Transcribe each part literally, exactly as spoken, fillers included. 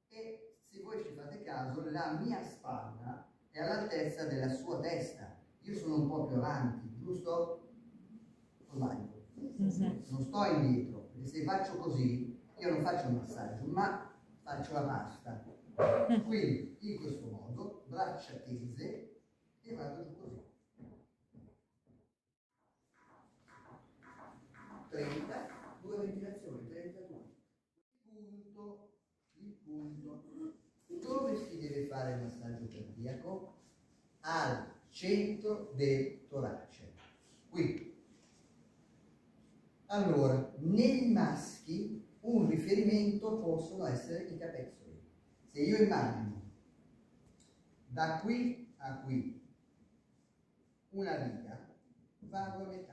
e se voi ci fate caso la mia spalla è all'altezza della sua testa. Io sono un po' più avanti, giusto? O sbaglio? Mm-hmm. Non sto indietro, perché se faccio così io non faccio un massaggio, ma faccio la pasta. Quindi in questo modo, braccia tese e vado giù così. trenta, due ventilazioni, trentadue. Il punto, il punto. Dove si deve fare il massaggio cardiaco? Al centro del torace. Qui. Allora, nei maschi un riferimento possono essere i capezzoli. Se io immagino da qui a qui una riga, vado a metà.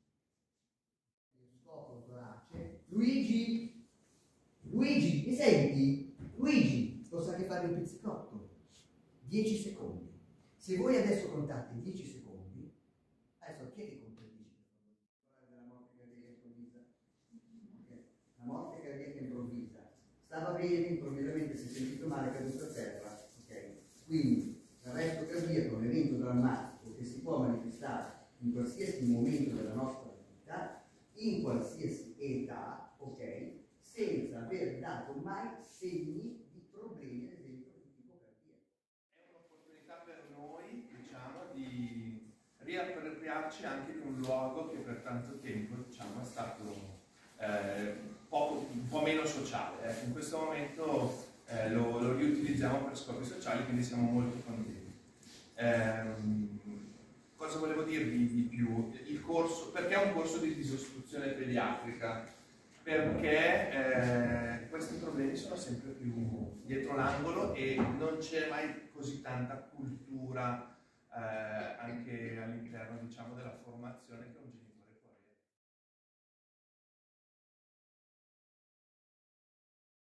Scopro il torace. Luigi, Luigi, mi senti? Luigi, posso anche fare un pizzicotto? dieci secondi. Se voi adesso contate dieci secondi, adesso chi è che conta dieci secondi? La morte cardiaca improvvisa. Okay. La morte cardiaca improvvisa. Stava bene, improvvisamente si è sentito male, è caduto a terra. Okay. Quindi l'arresto cardiaco è un evento drammatico che si può manifestare in qualsiasi momento della nostra vita, in qualsiasi età, ok? Senza aver dato mai segni di problemi, ad esempio, di tipo cardiaco. È un'opportunità per noi, diciamo, di riappropriarci anche di un luogo che per tanto tempo, diciamo, è stato eh, poco, un po' meno sociale. Eh. In questo momento eh, lo, lo riutilizziamo per scopi sociali, quindi siamo molto contenti. Ehm, cosa volevo dirvi di più? Il corso, perché è un corso di disostruzione pediatrica? Perché eh, questi problemi sono sempre più dietro l'angolo e non c'è mai così tanta cultura eh, anche all'interno, diciamo, della formazione che